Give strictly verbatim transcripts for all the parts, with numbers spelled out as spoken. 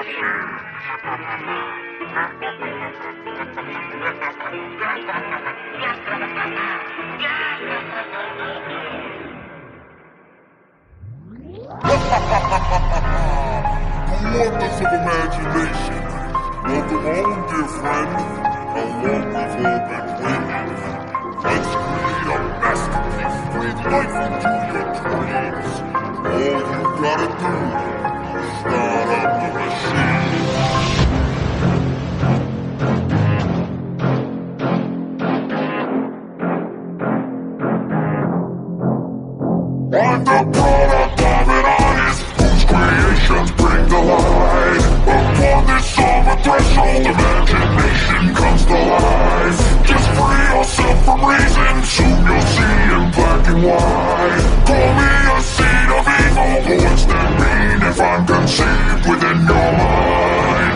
Wonders of imagination. Welcome home, dear friend. How long we've all been waiting. Let's create a masterpiece. Breathe life into your dreams. All you gotta do is start up the machine. Want the product of an artist whose creations bring the light. Upon this summer threshold, imagination comes to life. Just free yourself from reason, soon you'll see in black and white. Call me a seed of evil, but what's that mean if I'm conceived within your mind?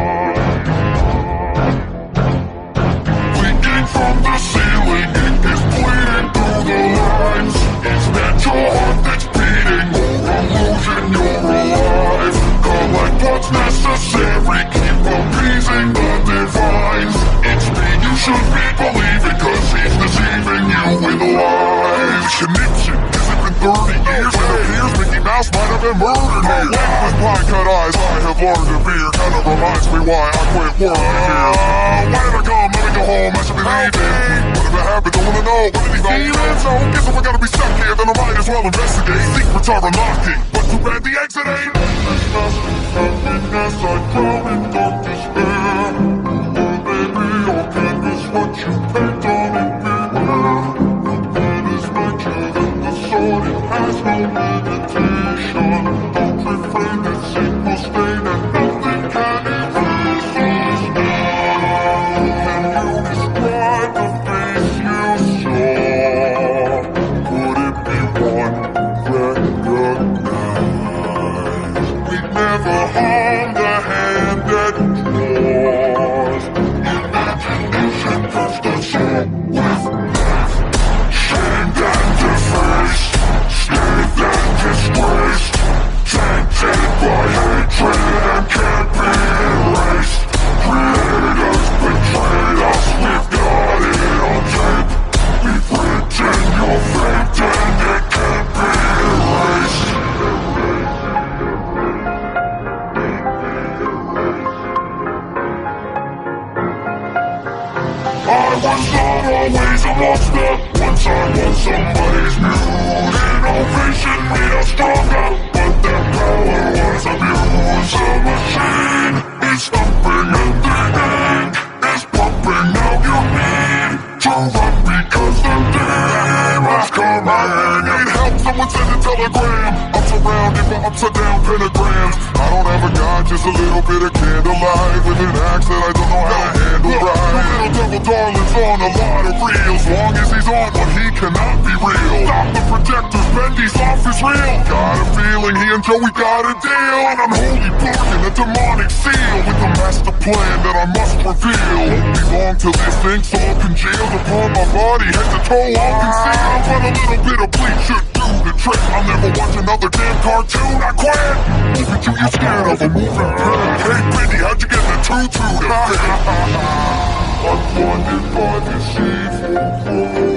Leaking from the ceiling, ink is bleeding through the lines. Is that your heart that's beating, or illusion you're alive? Collect what's necessary, keep appeasing the divines. It's me you should be believing, cause he's deceiving you with lies. Connection, has it been thirty years? It appears Mickey Mouse might have been murdered here. With pie cut eyes, I have learned to fear. Kinda reminds me why I quit working here. Uh, why did I come? Let me go home, I should be leaving. What if it happened? Don't wanna know. What did he feeling? So, guess if I gotta be stuck here, then I might as well investigate. Secrets are unlocking, but too bad the exit ain't. This massive happiness, I drown in dark despair. Oh baby, your canvas, what you paint on it, beware. The pen is richer than the sword, it has no limitation. Don't refrain, its ink will stain and nothing can erase us now. Can you describe the face you saw? Could it be one recognized? We'd never harm the hand that draws. Imagination cuts the soul with death. Shamed and defaced, scathed and disgraced, tainted by hatred and can't be erased. Creators betrayed us, we've got it on tape. We've written your fate and it can't be erased. I was not always a monster, once I was somebody's muse. Innovation made us stronger, but that power was abused. The machine is thumping and the ink is pumping. Now you need to run because the demon's coming. Need help? Someone send a telegram. I'm surrounded by upside down pentagrams. I don't have a guide, just a little bit of candlelight with an axe that I don't know how to handle right. The little devil darling's on a lot of reels. Long as he's on one, he cannot be real. Stop the projectors, Bendy's off his reel. Got a feeling he and Joey got a deal. An unholy bargain, a demonic seal with a master plan that I must reveal. Won't be long till this thing's all congealed upon my body, head to toe all concealed. But a little bit of bleach should do the trick. I'll never watch another damn cartoon, I quit. Look at you, you scared of a moving pen. Hey Bendy, how'd you get the tutu to fit? I'm blinded by this evil world.